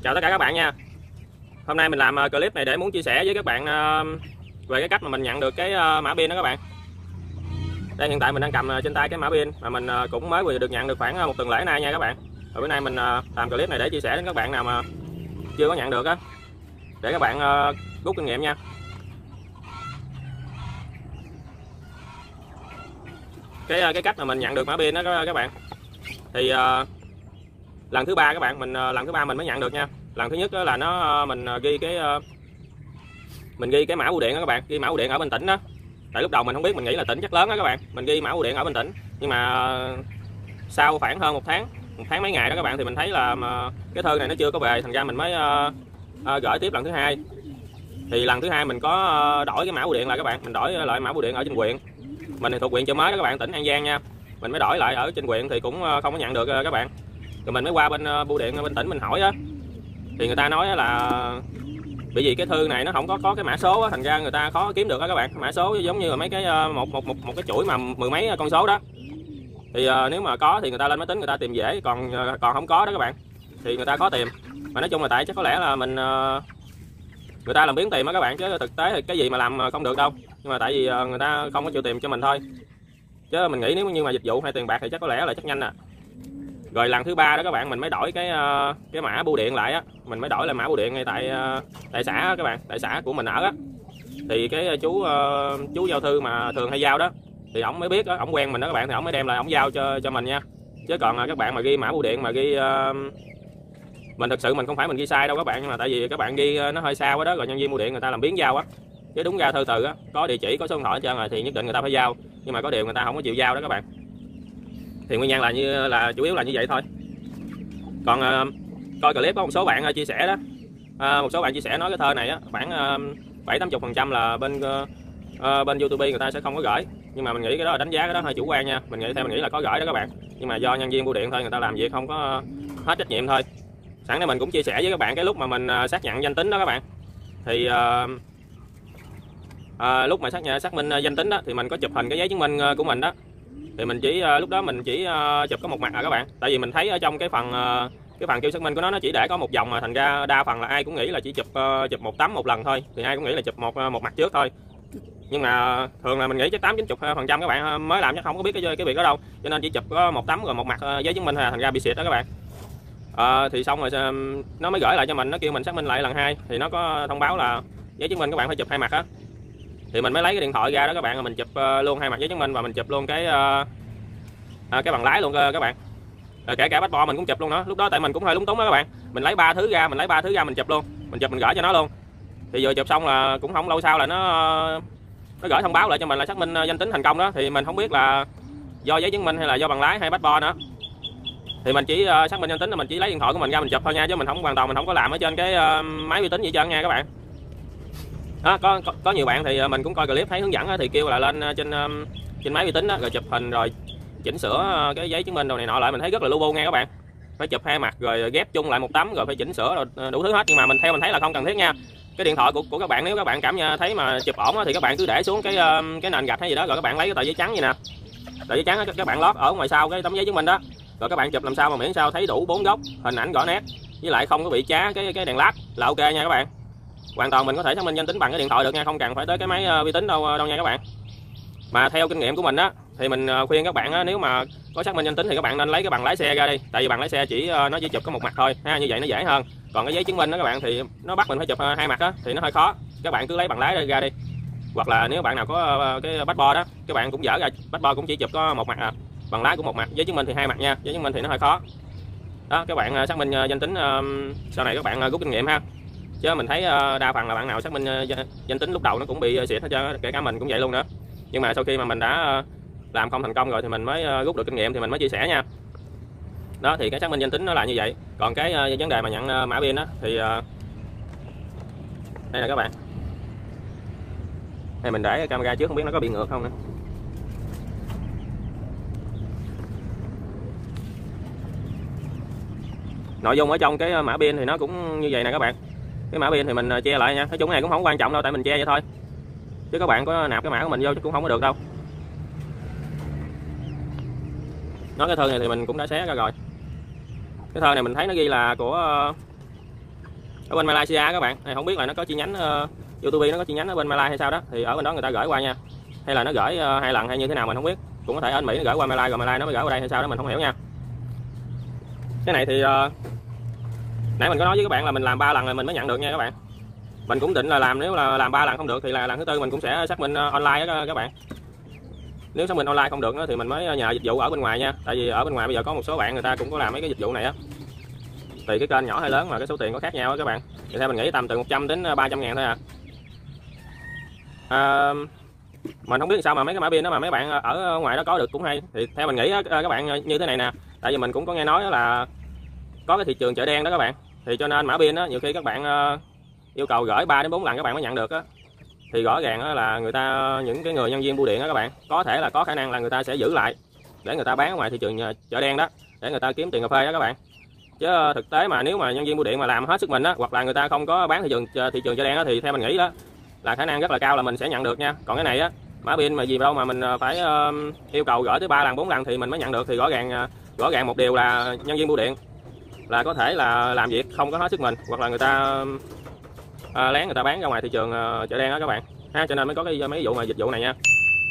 Chào tất cả các bạn nha. Hôm nay mình làm clip này để muốn chia sẻ với các bạn về cái cách mà mình nhận được cái mã pin đó các bạn. Đây hiện tại mình đang cầm trên tay cái mã pin mà mình cũng mới vừa được nhận được khoảng một tuần lễ nay nha các bạn. Và bữa nay mình làm clip này để chia sẻ đến các bạn nào mà chưa có nhận được á, để các bạn rút kinh nghiệm nha. Cái cách mà mình nhận được mã pin đó các bạn. Thì lần thứ ba các bạn, lần thứ ba mình mới nhận được nha. Lần thứ nhất đó là mình ghi cái mã bưu điện đó các bạn, ghi mã bưu điện ở bên tỉnh đó. Tại lúc đầu mình không biết, mình nghĩ là tỉnh chắc lớn đó các bạn. Mình ghi mã bưu điện ở bên tỉnh, nhưng mà sau khoảng hơn một tháng mấy ngày đó các bạn, thì mình thấy là cái thư này nó chưa có về, thành ra mình mới gửi tiếp lần thứ hai. Thì lần thứ hai mình có đổi cái mã bưu điện lại các bạn, mình đổi lại mã bưu điện ở trên huyện. Mình thì thuộc huyện Chợ Mới đó các bạn, tỉnh An Giang nha. Mình mới đổi lại ở trên huyện thì cũng không có nhận được các bạn. Rồi mình mới qua bên bưu điện bên tỉnh mình hỏi á, thì người ta nói là bởi vì cái thư này nó không có cái mã số á, thành ra người ta khó kiếm được đó các bạn. Mã số giống như là mấy cái một cái chuỗi mà mười mấy con số đó. Thì nếu mà có thì người ta lên máy tính người ta tìm dễ, còn không có đó các bạn thì người ta khó tìm. Mà nói chung là tại chắc có lẽ là người ta làm biếng tìm đó các bạn, chứ thực tế thì cái gì mà làm không được đâu. Nhưng mà tại vì người ta không có chịu tìm cho mình thôi, chứ mình nghĩ nếu như mà dịch vụ hay tiền bạc thì chắc có lẽ là chắc nhanh à. Rồi lần thứ ba đó các bạn, mình mới đổi cái mã bưu điện lại á, mình mới đổi lại mã bưu điện ngay tại xã đó các bạn, tại xã của mình ở á. Thì cái chú giao thư mà thường hay giao đó, thì ổng mới biết đó, ổng quen mình đó các bạn, thì ổng mới đem lại ổng giao cho mình nha. Chứ còn các bạn mà ghi mã bưu điện mà ghi mình thực sự mình không phải mình ghi sai đâu các bạn, nhưng mà tại vì các bạn ghi nó hơi xa quá đó, rồi nhân viên bưu điện người ta làm biếng giao á. Chứ đúng ra thư từ á, có địa chỉ có số điện thoại hết trơn rồi thì nhất định người ta phải giao, nhưng mà có điều người ta không có chịu giao đó các bạn. Thì nguyên nhân là chủ yếu là như vậy thôi. Còn coi clip có một số bạn chia sẻ đó, một số bạn chia sẻ nói cái thơ này á, khoảng 70-80% là bên YouTube người ta sẽ không có gửi. Nhưng mà mình nghĩ cái đó là đánh giá cái đó hơi chủ quan nha. Mình nghĩ là có gửi đó các bạn, nhưng mà do nhân viên bưu điện thôi, người ta làm việc không có hết trách nhiệm thôi. Sẵn đây mình cũng chia sẻ với các bạn cái lúc mà mình xác nhận danh tính đó các bạn. Thì lúc mà xác minh danh tính đó thì mình có chụp hình cái giấy chứng minh của mình đó. Thì mình lúc đó mình chỉ chụp có một mặt các bạn. Tại vì mình thấy ở trong cái phần kêu xác minh của nó chỉ để có một dòng, mà thành ra đa phần là ai cũng nghĩ là chỉ chụp một tấm một lần thôi, thì ai cũng nghĩ là chụp một mặt trước thôi. Nhưng mà thường là mình nghĩ chắc 80-90% các bạn mới làm chắc không có biết cái việc đó đâu, cho nên chỉ chụp có một tấm rồi một mặt giấy chứng minh thôi, thành ra bị xịt đó các bạn. Thì xong rồi nó mới gửi lại cho mình, nó kêu mình xác minh lại lần hai, thì nó có thông báo là giấy chứng minh các bạn phải chụp hai mặt á. Thì mình mới lấy cái điện thoại ra đó các bạn, rồi mình chụp luôn hai mặt giấy chứng minh, và mình chụp luôn cái bằng lái luôn các bạn. Kể cả passport mình cũng chụp luôn đó. Lúc đó tại mình cũng hơi lúng túng đó các bạn, mình lấy ba thứ ra mình chụp luôn, mình gửi cho nó luôn. Thì vừa chụp xong là cũng không lâu sau là nó gửi thông báo lại cho mình là xác minh danh tính thành công đó. Thì mình không biết là do giấy chứng minh hay là do bằng lái hay passport nữa. Thì mình chỉ xác minh danh tính là mình chỉ lấy điện thoại của mình ra mình chụp thôi nha, chứ mình không hoàn toàn mình không có làm ở trên cái máy vi tính gì trơn nha các bạn. Đó, có nhiều bạn thì mình cũng coi clip thấy hướng dẫn thì kêu là lên trên máy vi tính đó, rồi chụp hình rồi chỉnh sửa cái giấy chứng minh đồ này nọ lại. Mình thấy rất là lu bu nha các bạn, phải chụp hai mặt rồi ghép chung lại một tấm rồi phải chỉnh sửa rồi đủ thứ hết. Nhưng mà mình thấy là không cần thiết nha. Cái điện thoại của các bạn, nếu các bạn cảm thấy mà chụp ổn thì các bạn cứ để xuống cái nền gạch hay gì đó, rồi các bạn lấy cái tờ giấy trắng vậy nè, tờ giấy trắng các bạn lót ở ngoài sau cái tấm giấy chứng minh đó, rồi các bạn chụp làm sao mà miễn sao thấy đủ 4 góc, hình ảnh rõ nét, với lại không có bị chá cái đèn led là ok nha các bạn. Hoàn toàn mình có thể xác minh danh tính bằng cái điện thoại được nha, không cần phải tới cái máy vi tính đâu nha các bạn. Mà theo kinh nghiệm của mình á, thì mình khuyên các bạn á, nếu mà có xác minh danh tính thì các bạn nên lấy cái bằng lái xe ra đi. Tại vì bằng lái xe nó chỉ chụp có một mặt thôi ha, như vậy nó dễ hơn. Còn cái giấy chứng minh đó các bạn thì nó bắt mình phải chụp hai mặt á, thì nó hơi khó. Các bạn cứ lấy bằng lái ra đi. Hoặc là nếu bạn nào có cái passport đó, các bạn cũng dở ra, passport cũng chỉ chụp có một mặt à, bằng lái cũng một mặt, giấy chứng minh thì hai mặt nha. Giấy chứng minh thì nó hơi khó. Đó, các bạn xác minh danh tính sau này các bạn rút kinh nghiệm ha. Chứ mình thấy đa phần là bạn nào xác minh danh tính lúc đầu nó cũng bị xịt hết trơn, kể cả mình cũng vậy luôn nữa. Nhưng mà sau khi mà mình đã làm không thành công rồi thì mình mới rút được kinh nghiệm, thì mình mới chia sẻ nha. Đó, thì cái xác minh danh tính nó là như vậy. Còn cái vấn đề mà nhận mã pin đó thì đây là các bạn. Đây mình để camera trước, không biết nó có bị ngược không nữa. Nội dung ở trong cái mã pin thì nó cũng như vậy nè các bạn. Cái mã pin thì mình che lại nha. Nói chung này cũng không quan trọng đâu, tại mình che vậy thôi. Chứ các bạn có nạp cái mã của mình vô chứ cũng không có được đâu. Nói cái thơ này thì mình cũng đã xé ra rồi. Cái thơ này mình thấy nó ghi là của ở bên Malaysia các bạn. Không biết là nó có chi nhánh YouTube nó có chi nhánh ở bên Malaysia hay sao đó, thì ở bên đó người ta gửi qua nha, hay là nó gửi 2 lần hay như thế nào mình không biết, cũng có thể ở bên Mỹ nó gửi qua Malaysia rồi Malaysia nó mới gửi qua đây hay sao đó mình không hiểu nha. Cái này thì nãy mình có nói với các bạn là mình làm 3 lần là mình mới nhận được nha các bạn. Mình cũng định là làm, nếu là làm 3 lần không được thì là lần thứ tư mình cũng sẽ xác minh online đó các bạn. Nếu xác minh online không được thì mình mới nhờ dịch vụ ở bên ngoài nha. Tại vì ở bên ngoài bây giờ có một số bạn người ta cũng có làm mấy cái dịch vụ này á. Tùy cái kênh nhỏ hay lớn mà cái số tiền có khác nhau đó các bạn. Thì theo mình nghĩ tầm từ 100 đến 300 ngàn thôi à. Mình không biết sao mà mấy cái mã pin đó mà mấy bạn ở ngoài đó có được cũng hay. Thì theo mình nghĩ các bạn như thế này nè. Tại vì mình cũng có nghe nói là có cái thị trường chợ đen đó các bạn. Thì cho nên mã pin đó nhiều khi các bạn yêu cầu gửi 3 đến 4 lần các bạn mới nhận được á. Thì rõ ràng là người ta, những cái người nhân viên bưu điện đó các bạn, có thể là có khả năng là người ta sẽ giữ lại để người ta bán ở ngoài thị trường chợ đen đó, để người ta kiếm tiền cà phê đó các bạn. Chứ thực tế mà nếu mà nhân viên bưu điện mà làm hết sức mình á, hoặc là người ta không có bán thị trường chợ đen đó, thì theo mình nghĩ đó là khả năng rất là cao là mình sẽ nhận được nha. Còn cái này á, mã pin mà gì đâu mà mình phải yêu cầu gửi tới 3 lần 4 lần thì mình mới nhận được, thì rõ ràng một điều là nhân viên bưu điện là có thể là làm việc không có hết sức mình, hoặc là người ta lén người ta bán ra ngoài thị trường chợ đen đó các bạn ha. Cho nên mới có mấy vụ mà dịch vụ này nha.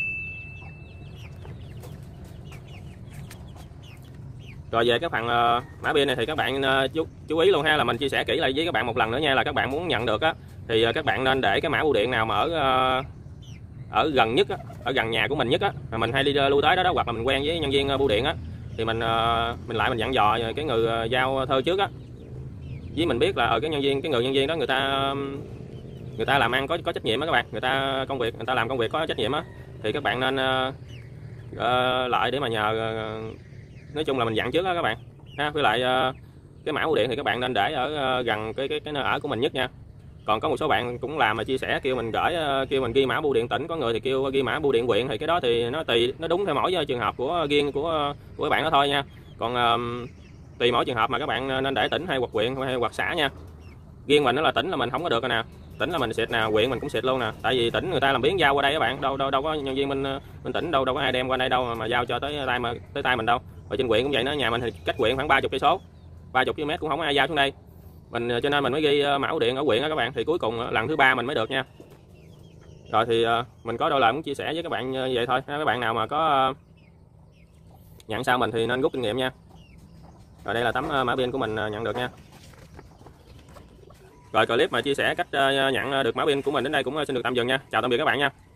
Rồi về cái phần mã pin này thì các bạn chú ý luôn ha, là mình chia sẻ kỹ lại với các bạn một lần nữa nha, là các bạn muốn nhận được á thì các bạn nên để cái mã bưu điện nào mà ở gần nhất á, ở gần nhà của mình nhất á, mà mình hay đi lưu tới đó, hoặc là mình quen với nhân viên bưu điện á, thì mình lại mình dặn dò cái người giao thơ trước á, với mình biết là ở cái người nhân viên đó người ta làm ăn có trách nhiệm á các bạn, người ta làm công việc có trách nhiệm á, thì các bạn nên lại để mà nhờ, nói chung là mình dặn trước đó các bạn ha. Với lại cái mã bưu điện thì các bạn nên để ở gần cái nơi ở của mình nhất nha. Còn có một số bạn cũng làm mà chia sẻ kêu mình kêu mình ghi mã bưu điện tỉnh, có người thì kêu ghi mã bưu điện huyện, thì cái đó thì nó đúng theo mỗi trường hợp riêng của các bạn đó thôi nha. Còn tùy mỗi trường hợp mà các bạn nên để tỉnh hay hoặc huyện hay hoặc xã nha. Riêng mình đó là tỉnh là mình không có được rồi nè, tỉnh là mình xịt nè, huyện mình cũng xịt luôn nè. Tại vì tỉnh người ta làm biến giao qua đây các bạn, đâu có nhân viên bên tỉnh đâu có ai đem qua đây đâu mà giao cho tới tay mình đâu. Và trên huyện cũng vậy đó, nhà mình thì cách huyện khoảng 30 cây số, 30 km cũng không có ai giao xuống đây. Cho nên mình mới ghi mã bưu điện ở huyện đó các bạn, thì cuối cùng lần thứ 3 mình mới được nha. Rồi thì mình có đôi lời muốn chia sẻ với các bạn như vậy thôi. Các bạn nào mà có nhận sau mình thì nên rút kinh nghiệm nha. Rồi đây là tấm mã pin của mình nhận được nha. Rồi clip mà chia sẻ cách nhận được mã pin của mình đến đây cũng xin được tạm dừng nha. Chào tạm biệt các bạn nha.